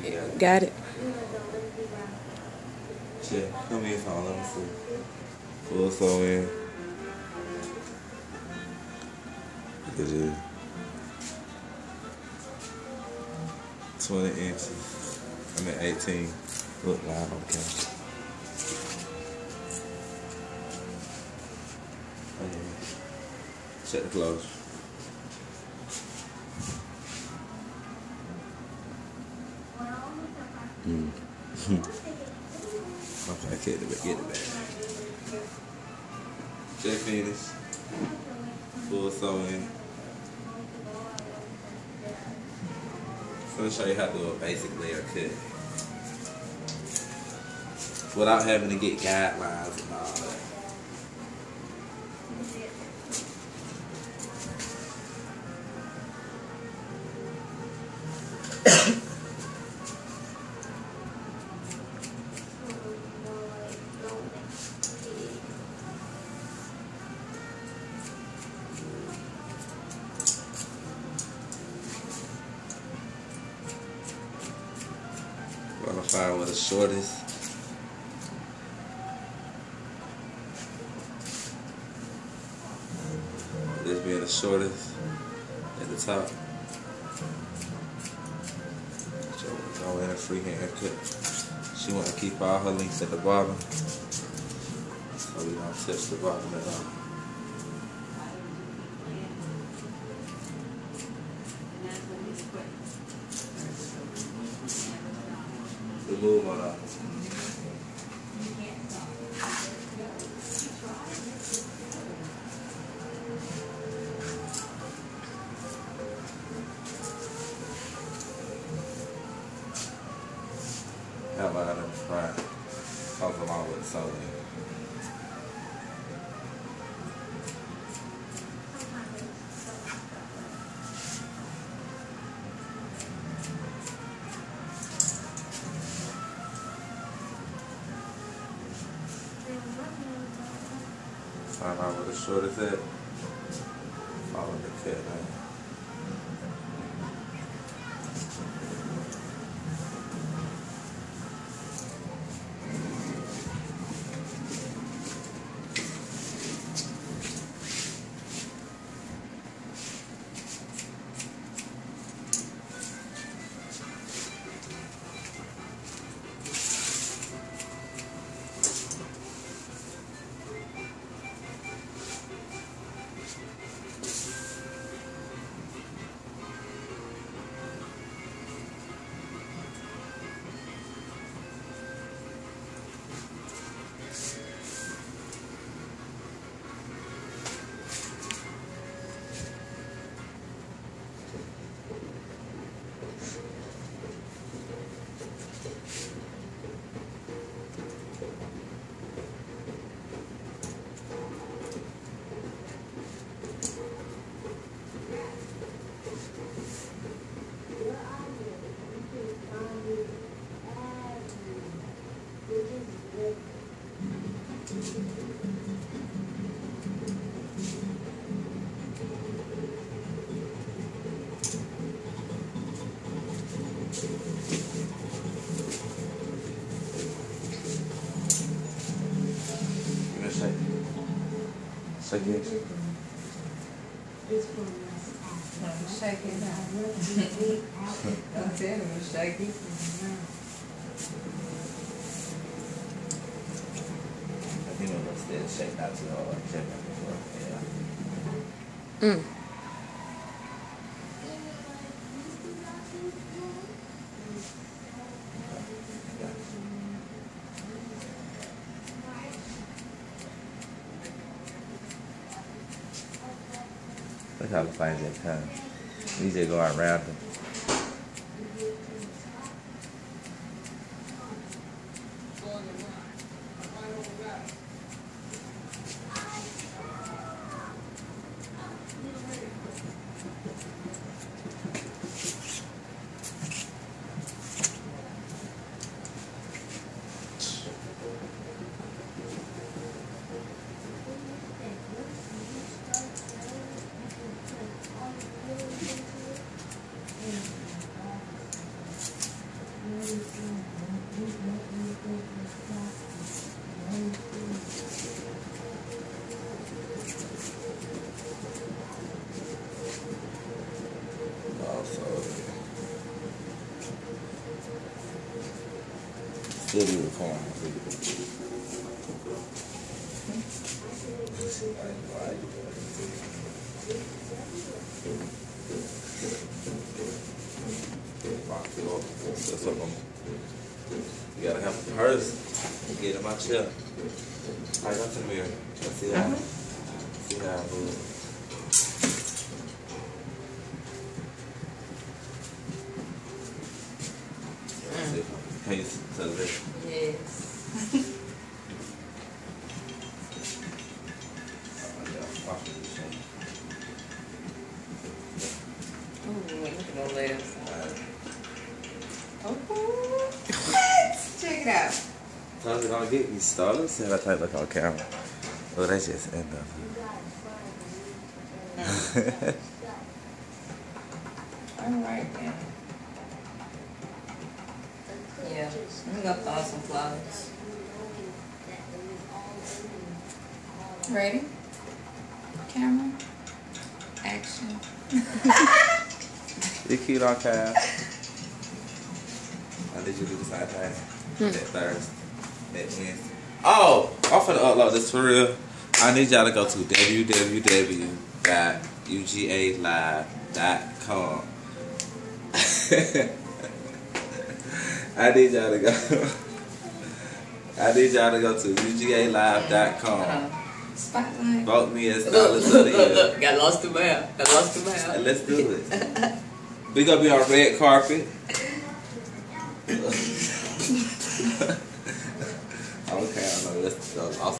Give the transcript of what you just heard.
Got it. Check. Come here, phone. Let me see. Full sew in. Look at this. 20 inches. I mean 18. Look, line on the camera. Check the clothes. Okay, get it back. Check finish. Full sewing. I'm gonna show you how to do a basic layer cut without having to get guidelines and all that. Gonna find where the shortest. This being the shortest at the top. So we're going in a freehand cut. She want to keep all her links at the bottom, so we don't touch the bottom at all. Move on up. How about in front? Comes along with sewing. Find out where the shortest at. Follow the cut, man. Shake it. Shake it out. Don't tell me to shake it. You know what's there? Shake not too hard. Shake not too hard. Yeah. Look how the flames that come. We just go around them. It'll be recording. You gotta have a purse and get in my chair. I got to the mirror. Let's see how. See how I move. Can you tell this? Yes. Ooh, look at those legs. Oh, what? Check it out. How's it gonna get me started? Let's see how I type look on camera. Oh, that's just end up. Alright then. Yeah, I'm gonna throw some flowers. Ready? Camera. Action. You cute on cam. I need you to do the same thing. That Thursday. That Wednesday. Oh! I'm finna upload this for real. I need y'all to go to www.ugalive.com. I need y'all to go. I need y'all to go to ugalive.com. Spotlight. Vote me as stylist of the year. Look. Got lost to mail. Let's do it. We gonna be on red carpet. Okay, I know. Let's go.